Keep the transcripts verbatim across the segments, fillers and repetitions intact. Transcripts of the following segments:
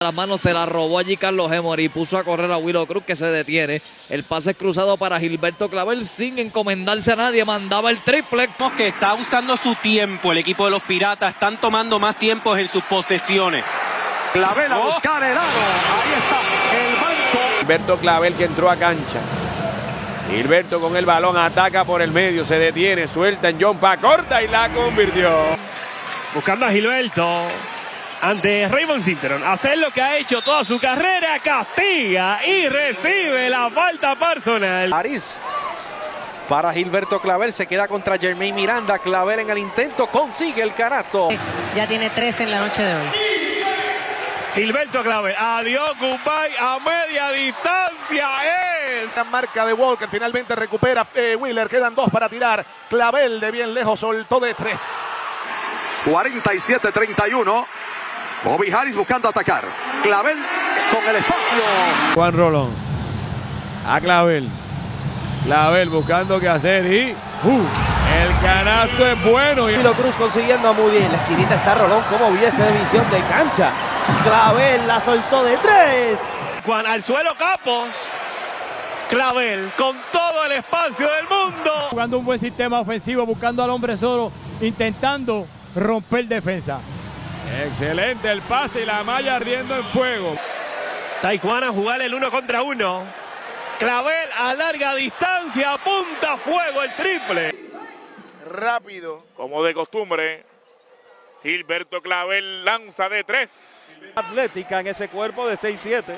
Las manos se la robó allí Carlos Emory y puso a correr a Willow Cruz, que se detiene. El pase es cruzado para Gilberto Clavel sin encomendarse a nadie. Mandaba el triple. Que está usando su tiempo el equipo de los Piratas. Están tomando más tiempo en sus posesiones. Clavel a buscar el aro. Ahí está el banco. Gilberto Clavel, que entró a cancha. Gilberto con el balón, ataca por el medio, se detiene, suelta en John Pa, corta y la convirtió. Buscando a Gilberto ante Raymond Cinteron. Hacer lo que ha hecho toda su carrera, castiga y recibe la falta personal. Ariz para Gilberto Clavel, se queda contra Jermaine Miranda. Clavel en el intento consigue el canasto. Ya tiene tres en la noche de hoy. Gilberto Clavel, adiós goodbye a media distancia. Es la marca de Walker, finalmente recupera eh, Wheeler, quedan dos para tirar. Clavel de bien lejos soltó de tres. cuarenta y siete treinta y uno. Bobby Harris buscando atacar. Clavel con el espacio. Juan Rolón a Clavel. Clavel buscando qué hacer y uh, el canasto es bueno. Y Willow Cruz consiguiendo muy bien. La esquinita está Rolón, como hubiese visión de cancha. Clavel la soltó de tres. Juan al suelo Capos. Clavel con todo el espacio del mundo. Jugando un buen sistema ofensivo, buscando al hombre solo, intentando romper defensa. Excelente el pase y la malla ardiendo en fuego. Taekwondo a jugar el uno contra uno. Clavel a larga distancia, apunta a fuego el triple. Rápido. Como de costumbre, Gilberto Clavel lanza de tres. Atlética en ese cuerpo de seis siete.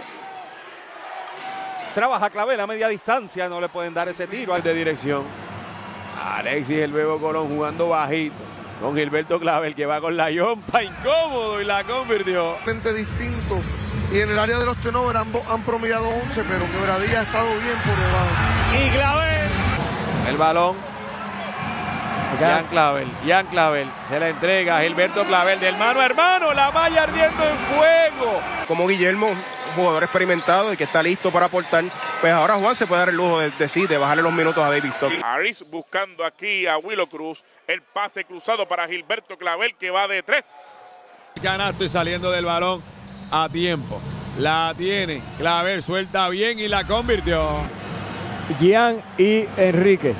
Trabaja Clavel a media distancia, no le pueden dar ese tiro. De dirección. Alexis el Bebo Colón jugando bajito. Con Gilberto Clavel, que va con la yompa, incómodo, y la convirtió. Distinto. Y en el área de los turnovers ambos han promediado once, pero Quebradilla ha estado bien por debajo. Y Clavel. El balón. Ian Clavel, Ian Clavel, se la entrega a Gilberto Clavel, del mano a hermano, la malla ardiendo en fuego. Como Guillermo, un jugador experimentado y que está listo para aportar, pues ahora Juan se puede dar el lujo de, de sí, de bajarle los minutos a David Stock. Harris buscando aquí a Willow Cruz, el pase cruzado para Gilberto Clavel, que va de tres. Canasto y saliendo del balón a tiempo. La tiene Clavel, suelta bien y la convirtió. Gian y Enríquez.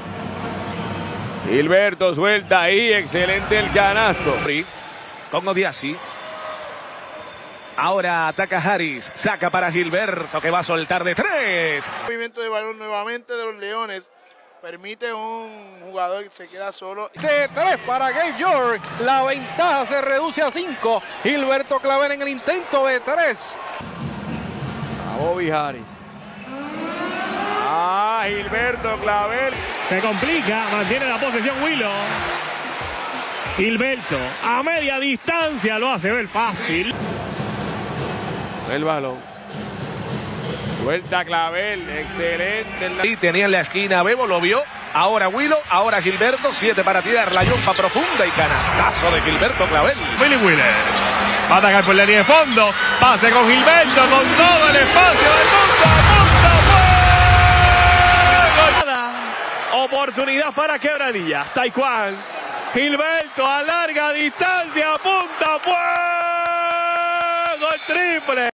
Gilberto suelta ahí, excelente el canasto. Con Odiasi. Ahora ataca Harris, saca para Gilberto, que va a soltar de tres. El movimiento de balón nuevamente de los Leones permite un jugador que se queda solo. De tres para Gabe York. La ventaja se reduce a cinco. Gilberto Clavel en el intento de tres. A Bobby Harris. Ah, Gilberto Clavel. Se complica, mantiene la posesión Willow. Gilberto a media distancia lo hace ver fácil. El balón. Suelta Clavel, excelente. Y tenía en la esquina Bebo, lo vio. Ahora Willow, ahora Gilberto, siete para tirar, la yompa profunda y canastazo de Gilberto Clavel. Billy Wheeler va a atacar por la línea de fondo. Pase con Gilberto con todo el espacio del mundo. Oportunidad para Quebradillas. Taekwondo. Gilberto a larga distancia, punta, fuego, el triple.